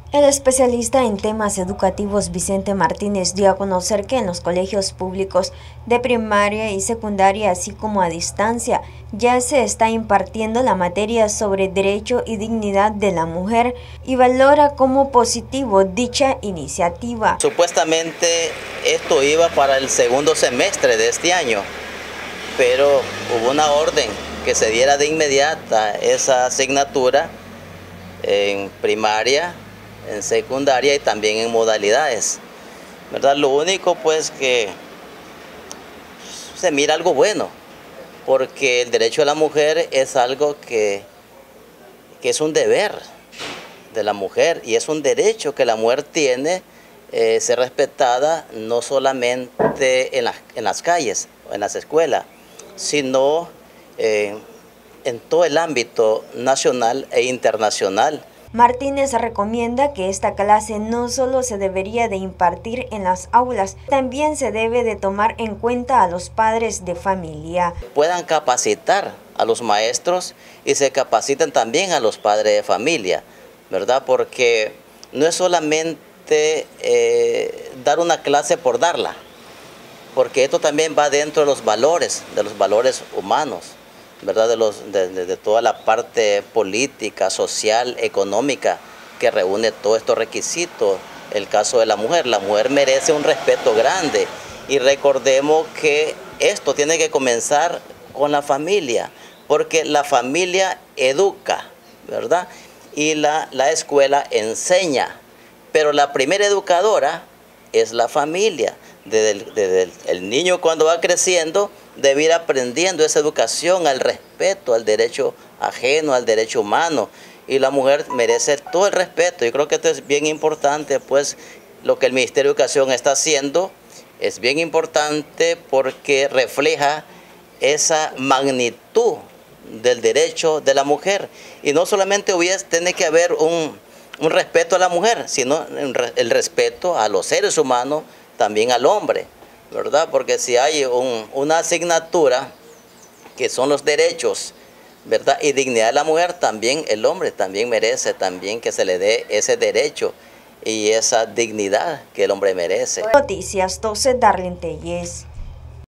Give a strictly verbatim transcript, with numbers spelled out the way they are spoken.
El especialista en temas educativos Vicente Martínez dio a conocer que en los colegios públicos de primaria y secundaria, así como a distancia, ya se está impartiendo la materia sobre derecho y dignidad de la mujer y valora como positivo dicha iniciativa. Supuestamente esto iba para el segundo semestre de este año, pero hubo una orden que se diera de inmediata esa asignatura en primaria, en secundaria y también en modalidades, ¿verdad? Lo único pues que se mira algo bueno, porque el derecho de la mujer es algo que, que es un deber de la mujer y es un derecho que la mujer tiene eh, ser respetada no solamente en, la, en las calles o en las escuelas, sino eh, en todo el ámbito nacional e internacional. Martínez recomienda que esta clase no solo se debería de impartir en las aulas, también se debe de tomar en cuenta a los padres de familia. Puedan capacitar a los maestros y se capaciten también a los padres de familia, ¿verdad? Porque no es solamente eh, dar una clase por darla, porque esto también va dentro de los valores, de los valores humanos, ¿verdad? De, los, de, de, de toda la parte política, social, económica que reúne todos estos requisitos. El caso de la mujer, la mujer merece un respeto grande y recordemos que esto tiene que comenzar con la familia, porque la familia educa, ¿verdad? Y la, la escuela enseña, pero la primera educadora es la familia. Desde el, desde el, el niño cuando va creciendo debe ir aprendiendo esa educación al respeto, al derecho ajeno, al derecho humano, y la mujer merece todo el respeto. Yo creo que esto es bien importante, pues lo que el Ministerio de Educación está haciendo es bien importante porque refleja esa magnitud del derecho de la mujer, y no solamente hubiese, tiene que haber un, un respeto a la mujer, sino el respeto a los seres humanos, también al hombre, ¿verdad? Porque si hay un, una asignatura que son los derechos, ¿verdad? Y dignidad de la mujer, también el hombre también merece también que se le dé ese derecho y esa dignidad que el hombre merece. Noticias doce, Darlene Telles.